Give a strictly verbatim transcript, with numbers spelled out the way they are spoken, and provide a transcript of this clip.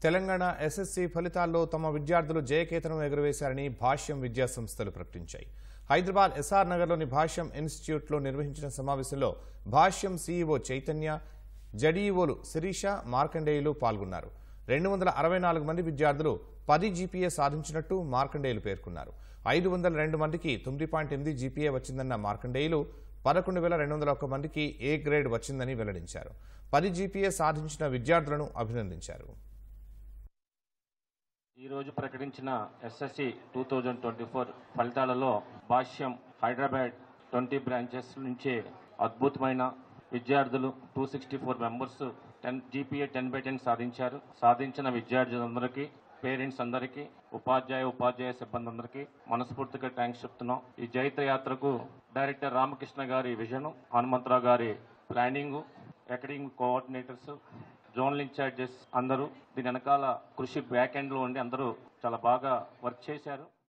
Telangana SSC ఫలితాల్లో తమ విద్యార్థులు జయకేతనం ఎగురవేశారని భాష్యం విద్యా సంస్థలు ప్రకటించాయి. హైదరాబాద్ ఎస్ఆర్ నగర్లోని భాష్యం ఇన్స్టిట్యూట్లో నిర్వహించిన సమావేశంలో భాష్యం సీఈఓ చైతన్య, జడీఈఓలు శిరీష, మార్కండేయులు పాల్గొన్నారు. రెండు వందల అరవై నాలుగు మంది విద్యార్థులు పది జీపీఏ సాధించినట్టు మార్కండేయులు పేర్కొన్నారు. ఐదు వందల రెండు మందికి తొమ్మిది పాయింట్ ఎనిమిది జీపీఏ వచ్చిందన్న మార్కండేయులు పదకొండు వేల రెండు వందల ఒక్క మందికి ఏ గ్రేడ్ వచ్చిందని వెల్లడించారు. పది జీపీఏ సాధించిన విద్యార్థులను అభినందించారు. ఈరోజు ప్రకటించిన SSC two thousand twenty four ఫలితాలలో భాష్యం హైదరాబాద్ ట్వంటీ బ్రాంచెస్ నుంచి అద్భుతమైన విద్యార్థులు two sixty four members ten GPA ten by ten సాధించారు. సాధించిన విద్యార్థులందరికీ, పేరెంట్స్ అందరికీ, ఉపాధ్యాయ ఉపాధ్యాయ సిబ్బంది అందరికీ మనస్ఫూర్తిగా థ్యాంక్స్ చెప్తున్నాం. ఈ జైత్ర యాత్రకు డైరెక్టర్ రామకృష్ణ గారి విజన్, హనుమంతరావు గారి planning, academic coordinators, zonal incharges అందరూ దీని వెనకాల కృషి బ్యాక్ ఎండ్లో ఉండి అందరూ చాలా బాగా వర్క్ చేశారు.